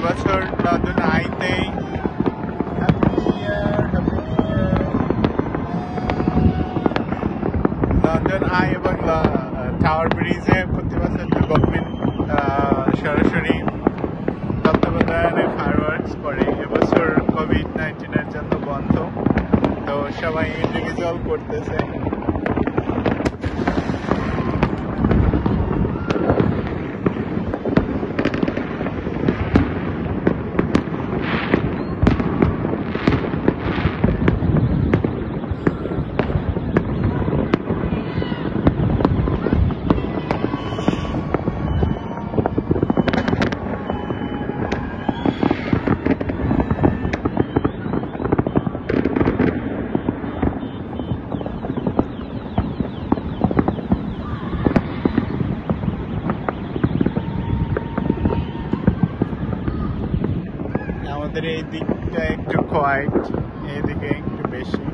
এবছর লন্ডন আইতেই happy new year, London eye এবং টাওয়ার ব্রিজে প্রতি বছর তো গভর্নমেন্ট সরাসরি তত্ত্বাবধানে ফায়ারওয়ার্কস করে। এবছর কোভিড-19 জন্য বন্ধ, তো সবাই ইন্ডিভিজুয়াল করতেছে। আমাদের এই দিকটা একটু কোয়াইট, এইদিকে একটু বেশি।